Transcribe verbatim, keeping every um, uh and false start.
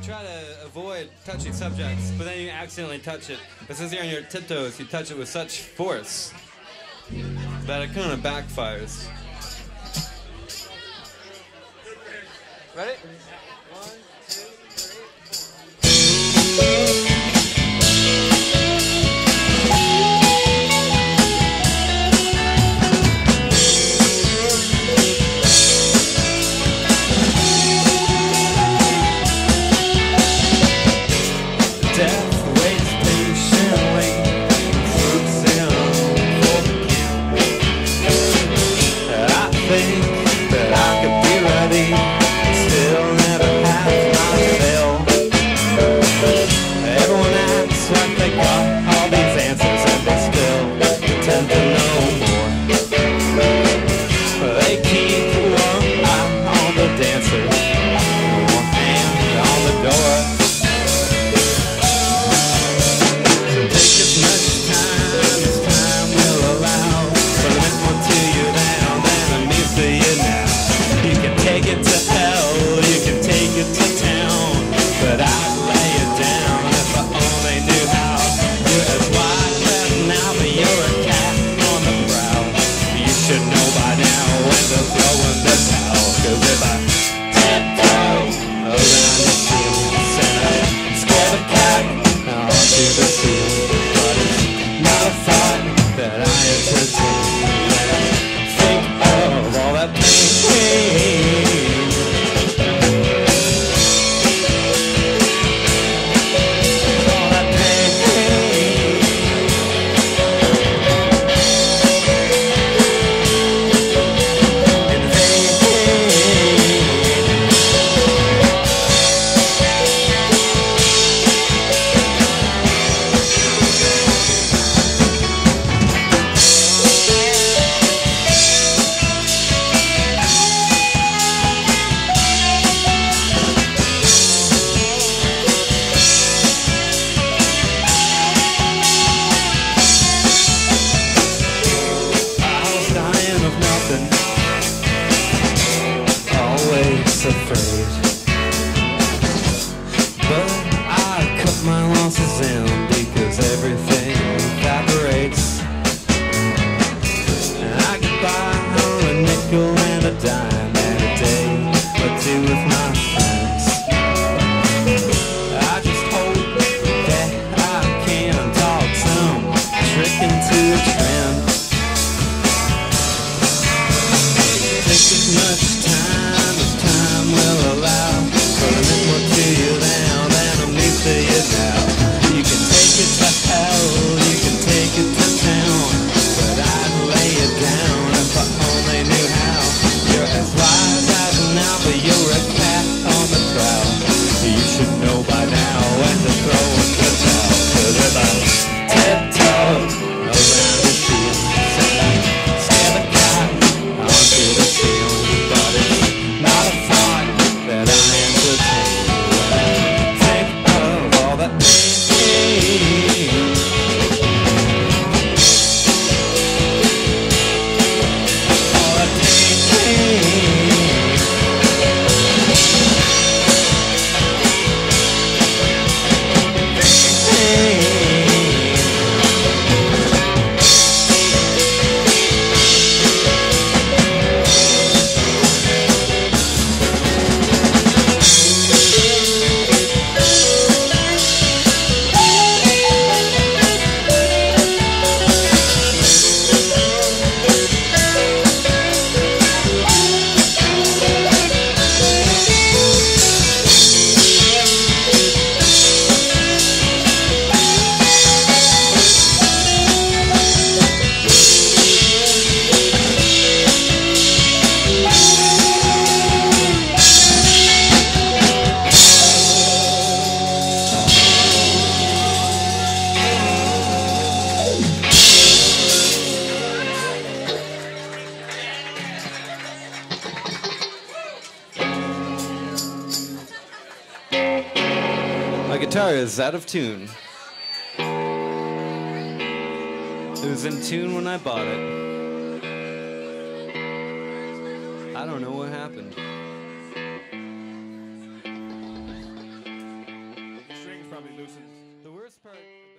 try to avoid touching subjects, but then you accidentally touch it. But since you're on your tiptoes, you touch it with such force that it kind of backfires. Ready? One, two, three, four. guitar is out of tune. It was in tune when I bought it. I don't know what happened. listen. The worst part